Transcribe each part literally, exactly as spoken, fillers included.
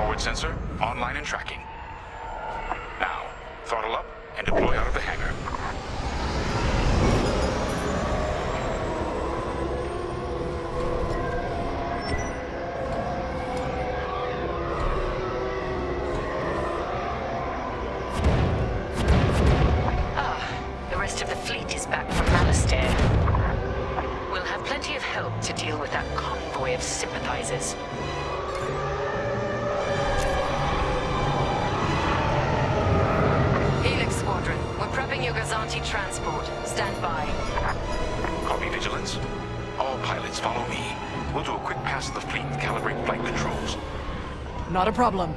Forward sensor, online and tracking. Now, throttle up and deploy out of the hangar. Ah, the rest of the fleet is back from Malastare. We'll have plenty of help to deal with that convoy of sympathizers. Helix Squadron, we're prepping your Gazanti transport. Stand by. Copy, Vigilance. All pilots, follow me. We'll do a quick pass of the fleet and calibrate flight controls. Not a problem.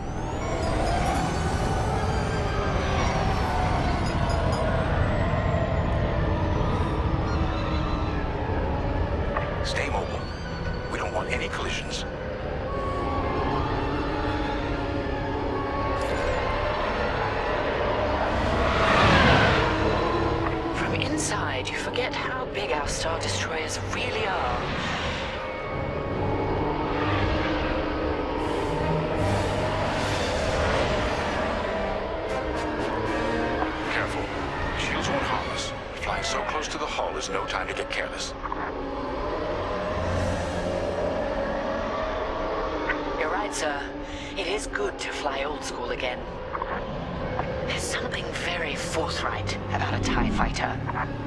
Stay mobile. We don't want any collisions. From inside, you forget how big our Star Destroyers really are. Careful. Shields won't harm us. Flying so close to the hull is no time to get careless. You're right, sir. It is good to fly old school again. There's something very forthright about a TIE fighter.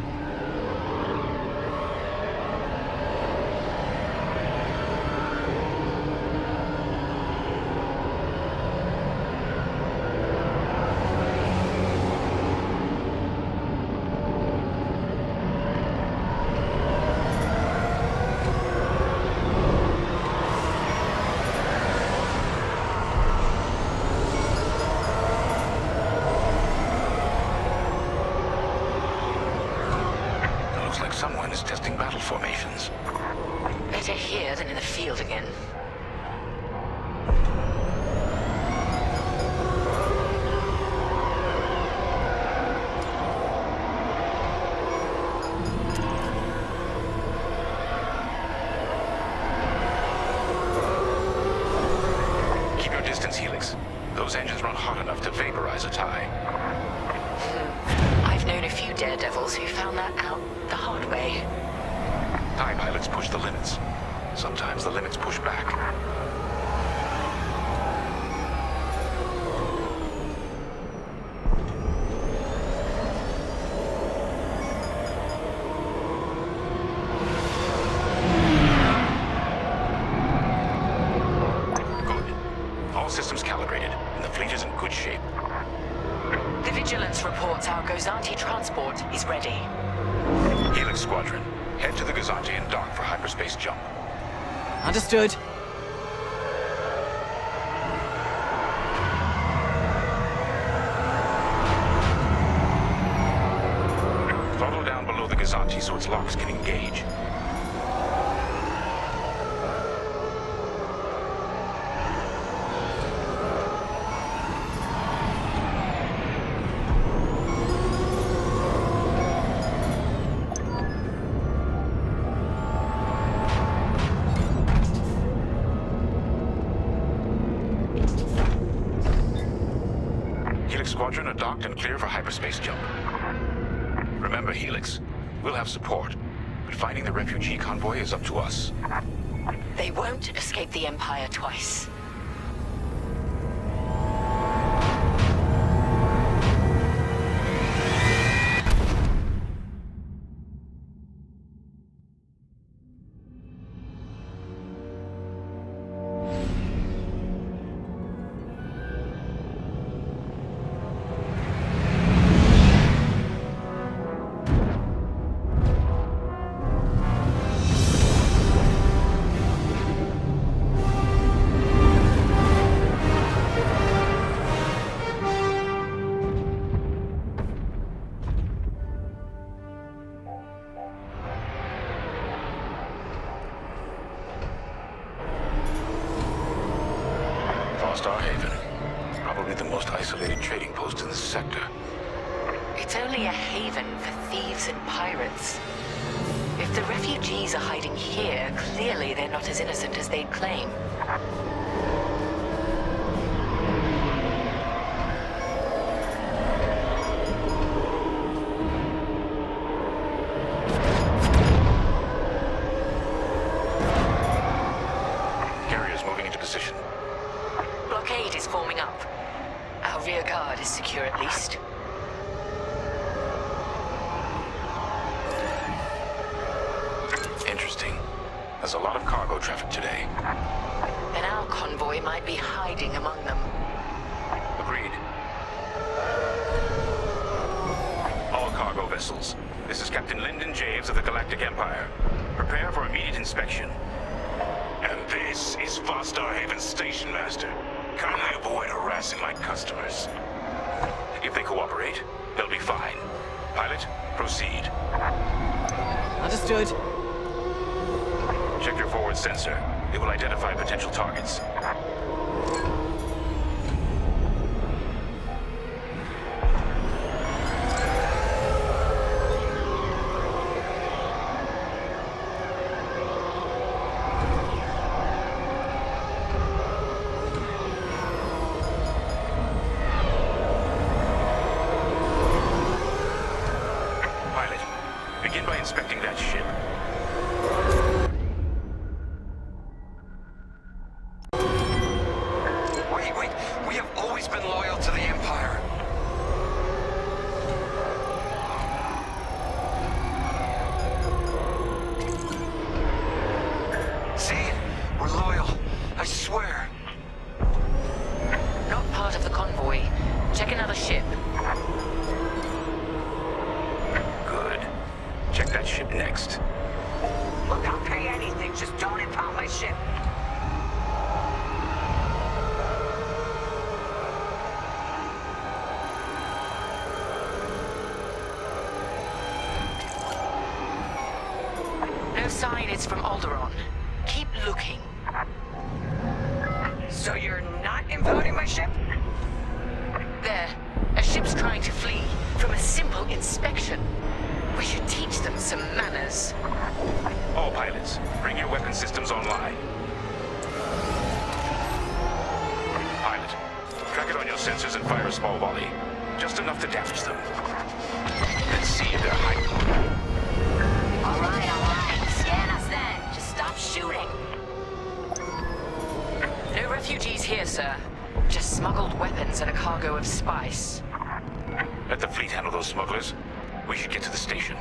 Looks like someone is testing battle formations. Better here than in the field again. Keep your distance, Helix. Those engines run hot enough to vaporize a TIE. I've known a few daredevils who found that out the hard way. TIE pilots push the limits. Sometimes the limits push back. Good. All systems calibrated, and the fleet is in good shape. The Vigilance reports our Gozanti transport is ready. Helix Squadron, head to the Gazanti and dock for hyperspace jump. Understood. Throttle down below the Gazanti so its locks can engage. Helix Squadron are docked and clear for hyperspace jump. Remember, Helix, we'll have support, but finding the refugee convoy is up to us. They won't escape the Empire twice. Star Haven. Probably the most isolated trading post in the sector. It's only a haven for thieves and pirates. If the refugees are hiding here, clearly they're not as innocent as they'd claim. Carrier's moving into position. Blockade is forming up. Our rear guard is secure at least. Interesting. There's a lot of cargo traffic today. Then our convoy might be hiding among them. Agreed. All cargo vessels. This is Captain Lyndon Javes of the Galactic Empire. Prepare for immediate inspection. And this is Vostar Haven Station Master. Kindly avoid harassing my customers. If they cooperate, they'll be fine. Pilot, proceed. Understood. Check your forward sensor. It will identify potential targets. Pilot, begin by inspecting that ship. Wait, wait. We have always been loyal to the Empire. See? We're loyal. I swear. Not part of the convoy. Check another ship. Good. Check that ship next. Look, I'll pay anything, just don't impound my ship. No sign it's from Alderaan. Keep looking. So you're not impounding my ship? There. A ship's trying to flee from a simple inspection. We should teach them some manners. All pilots, bring your weapon systems online. Pilot, track it on your sensors and fire a small volley. Just enough to damage them. Let's see if they're hiding. All right, all right. Scan us then. Just stop shooting. No refugees here, sir. Just smuggled weapons and a cargo of spice. Let the fleet handle those smugglers. We should get to the station.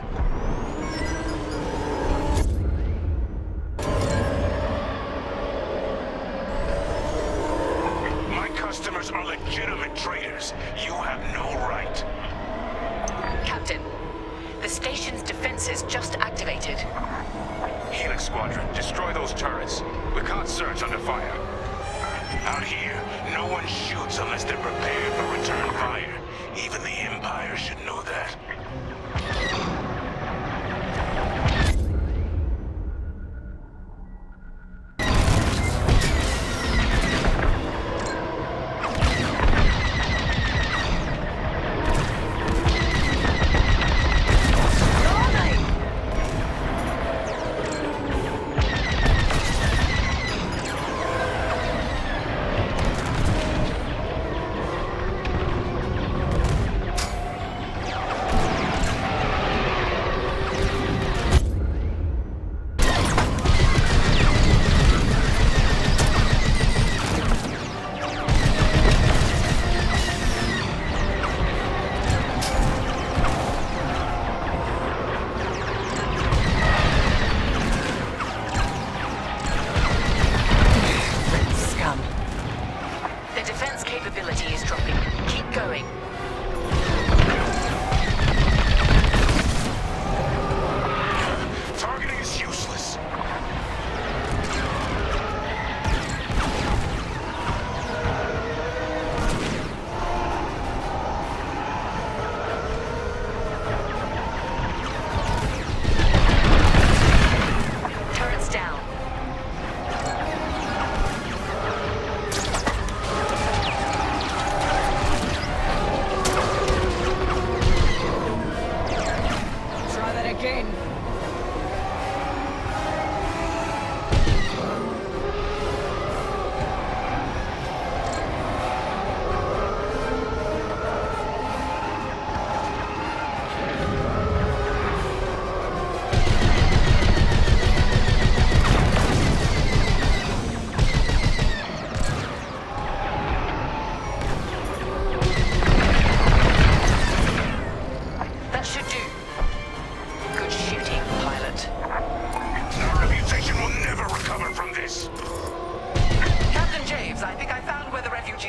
My customers are legitimate traders. You have no right. Captain, the station's defenses just activated. Helix Squadron, destroy those turrets. We can't search under fire. Out here, no one shoots unless they're prepared for return fire. Even the Empire should know that.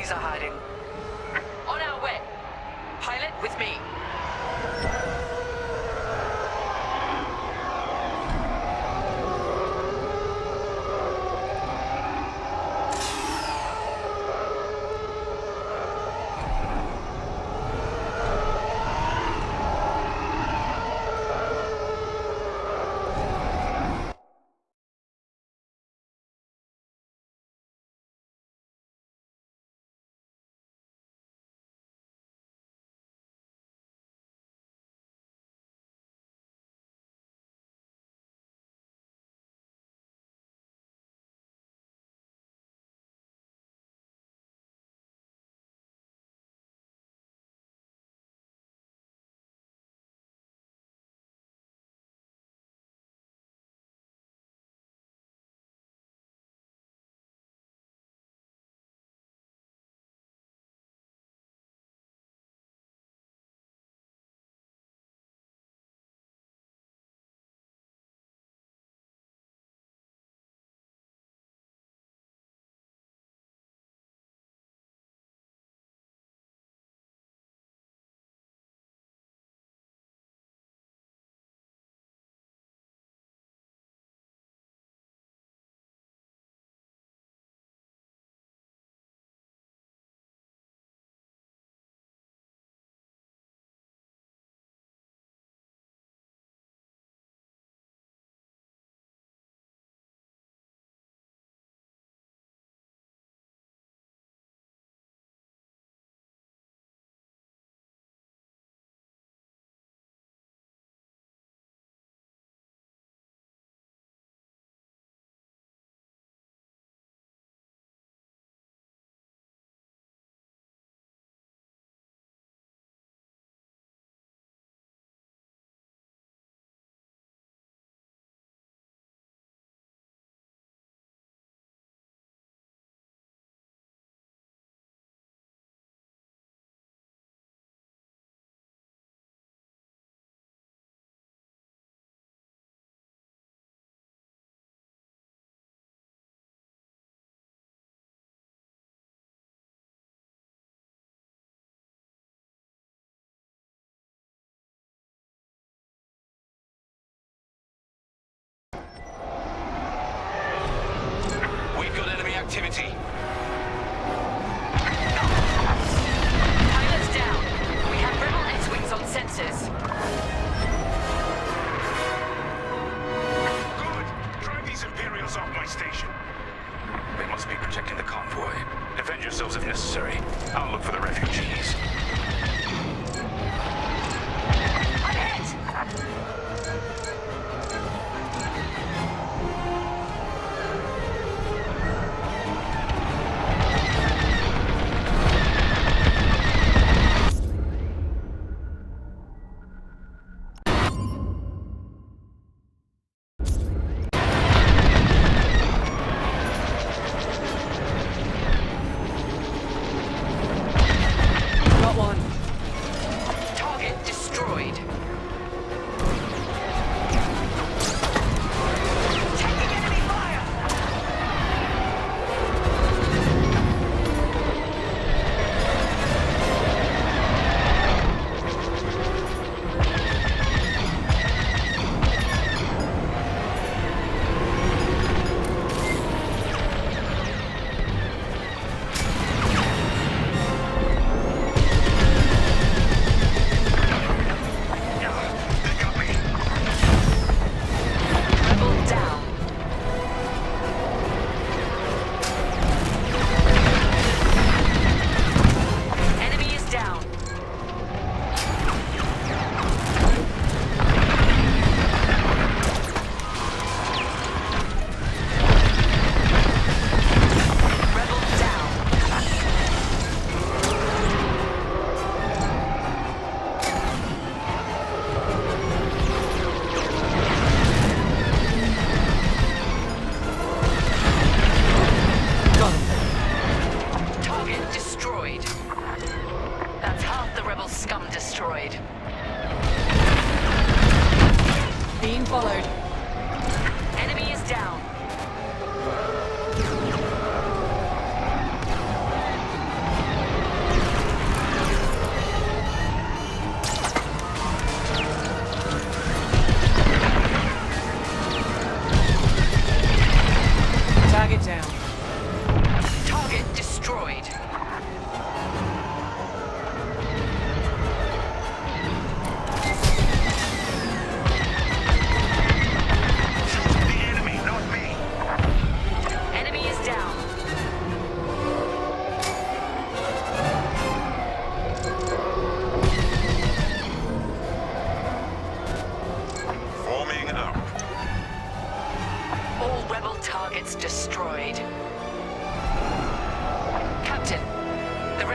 are hiding. On our way. Pilot with me. Activity. Pilots down. We have Rebel X-Wings on sensors. Good! Drive these Imperials off my station. They must be protecting the convoy. Defend yourselves if necessary. I'll look for the refugees. I'm hit! Got one.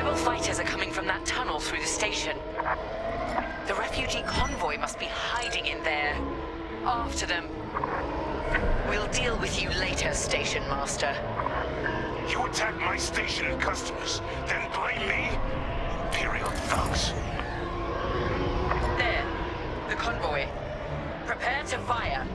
Rebel fighters are coming from that tunnel through the station. The refugee convoy must be hiding in there. After them. We'll deal with you later, Station Master. You attack my station and customers, then blame me? Imperial thugs. There. The convoy. Prepare to fire.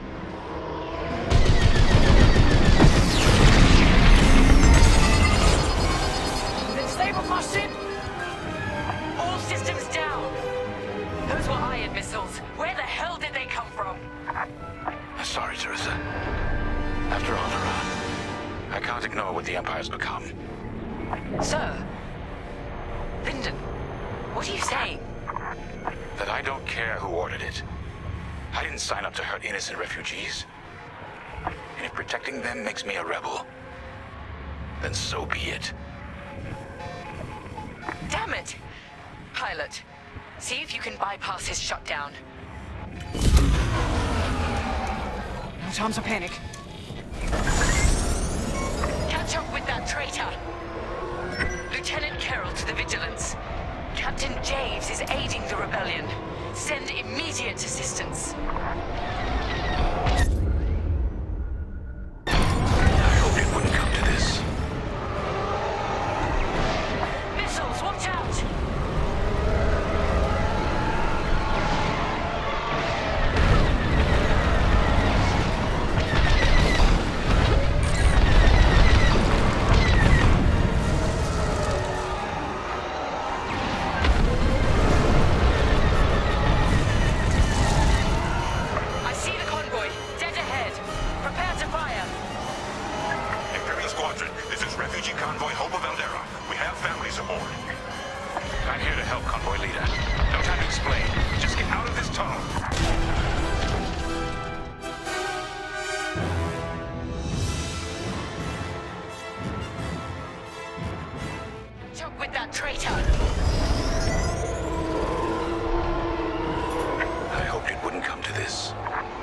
Stable my ship! All systems down! Those were iron missiles. Where the hell did they come from? Sorry, Teresa. After Alderaan, I can't ignore what the Empire's become. Sir. Lyndon, what are you saying? That I don't care who ordered it. I didn't sign up to hurt innocent refugees. And if protecting them makes me a rebel, then so be it. Damn it! Pilot, see if you can bypass his shutdown. No time to panic. Catch up with that traitor! Lieutenant Carroll to the Vigilance. Captain Javes is aiding the rebellion. Send immediate assistance. I hope it wouldn't come to this. Missiles, watch out! I see the convoy. Dead ahead. Prepare to fire. Imperial Squadron, this is Refugee Convoy Hope of Eldera. We have families aboard. I'm here to help, Convoy Leader. No time to explain. Just get out of this tunnel. Choke with that traitor. I hoped it wouldn't come to this.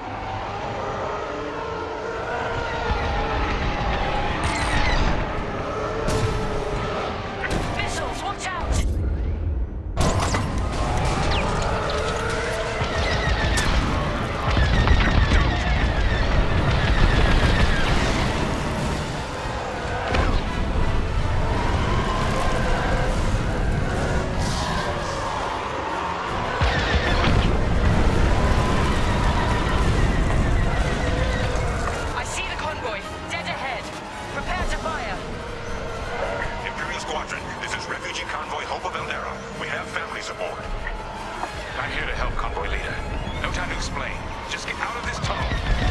Missiles, watch out! I see the convoy. Dead ahead. Prepare to fire. Imperial Squadron, this is Refugee Convoy Hope of Eldera. We have families aboard. I'm here to help, Convoy Leader. No time to explain. Just get out of this tunnel.